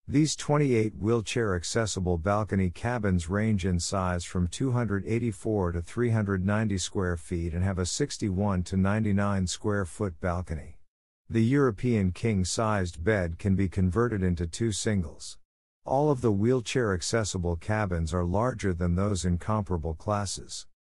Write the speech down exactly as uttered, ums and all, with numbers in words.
These twenty-eight wheelchair-accessible balcony cabins range in size from two hundred eighty-four to three hundred ninety square feet and have a sixty-one to ninety-nine square foot balcony. The European king-sized bed can be converted into two singles. All of the wheelchair-accessible cabins are larger than those in comparable classes.